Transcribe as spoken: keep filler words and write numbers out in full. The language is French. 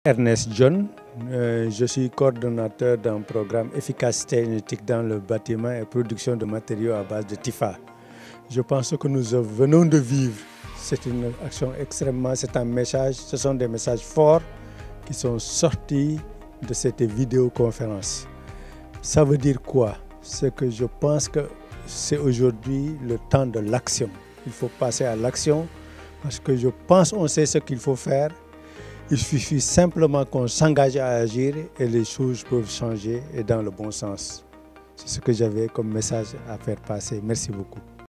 Ernest Ndione, euh, je suis coordonnateur d'un programme Efficacité énergétique dans le bâtiment et production de matériaux à base de T Y P H A. Je pense que nous venons de vivre, c'est une action extrêmement, c'est un message, ce sont des messages forts qui sont sortis de cette vidéoconférence. Ça veut dire quoi? C'est que je pense que c'est aujourd'hui le temps de l'action. Il faut passer à l'action parce que je pense qu'on sait ce qu'il faut faire. Il suffit simplement qu'on s'engage à agir et les choses peuvent changer et dans le bon sens. C'est ce que j'avais comme message à faire passer. Merci beaucoup.